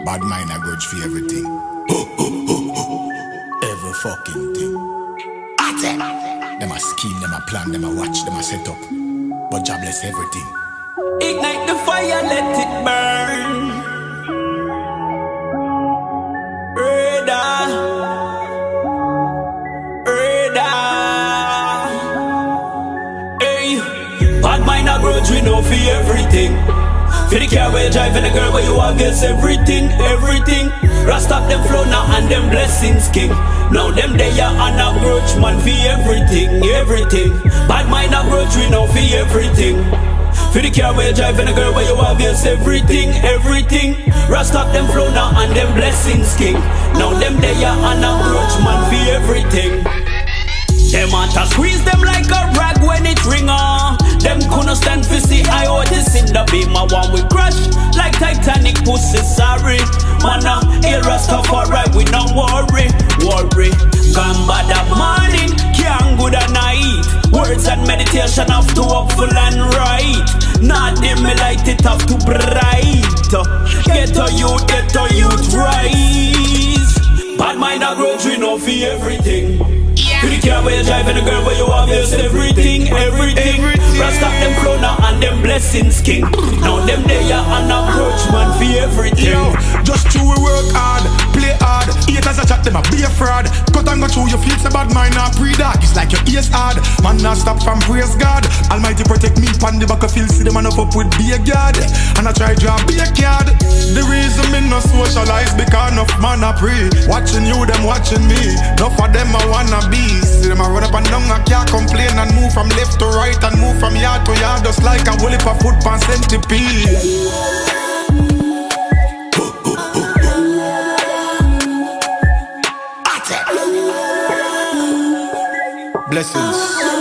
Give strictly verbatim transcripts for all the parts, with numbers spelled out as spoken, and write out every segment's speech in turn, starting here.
Bad mind a grudge for everything. Every fucking thing. Them a scheme, them a plan, them a watch, them a set up. But God bless everything. Ignite the fire, let it burn. Radar, radar. Hey, bad mind a grudge, we know for everything. For the car where you drive and the girl where you are gets everything, everything. Rust up them flow now and them blessings king. Now them they are on a grudge man for everything, everything. Bad mind a grudge we know for everything. For the car where you drive and the girl where you are gets everything, everything. Rust up them flow now and them blessings king. Now them they are on a grudge man for everything. Them want to squeeze them like a rag when it ring on. Them couldn't stand for see I this in the beam. I want we crash like Titanic pussy, sorry. Man, I'm ill Rastafari, we no worry, worry. Gamba that morning, can't good at night. Words and meditation have to up full and right. Not dim me light it have to bright. Get a youth, get a youth rise. Bad mind a grudge, we know for everything. For the car where you drive and the girl where you are gets everything, everything. Rust up them flow now and them blessings king. Now them they are on a grudge man for everything. Yo, just true we work hard, play hard. Haters a chat them a be a fraud. Cut and go through your feet, the bad mind not pre-dark. It's like your ears hard, man not stop from praise God. Almighty protect me pan the back of field, see them man up up with be a god. And I try draw be a card. The reason me no socialize because enough man a pray. Watching you, them watching me. Enough of them I wanna be. See them a run up and down, I can't complain. And move from left to right and move from yard to yard. Just like a whole heap of foot pan centipede. Blessings.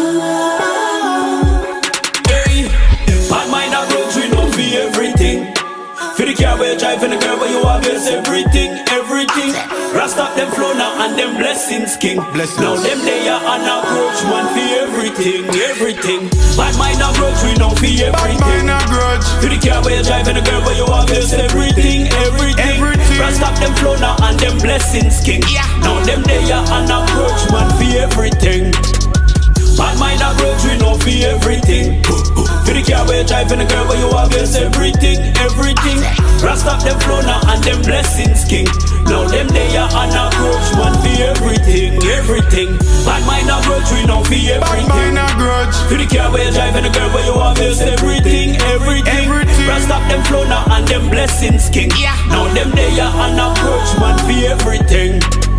Hey, bad mind a grudge we know for everything. For the car where you drive and the girl where you are gets everything, everything. Rust up them flow now and them blessings king. Blessings. Now them they are on a grudge man for everything, everything. Bad mind a grudge we know for everything. Bad mind a grudge. For the car where you drive and the girl where you are gets everything, everything. Everything. Rust up them flow now and them blessings king. Now them they are on a grudge man for everything. Bad mind a grudge we know for everything. For the car where you drive and the girl where you are gets everything, everything. Rust up them flow now and them blessings king. Now them they are on a grudge man for everything, everything. Bad mind a grudge we know for Bad everything. mind a grudge. For the car where you drive and the girl where you are gets everything, everything. Everything. Rust up them flow now and them blessings king. Now them they are on a grudge man for everything.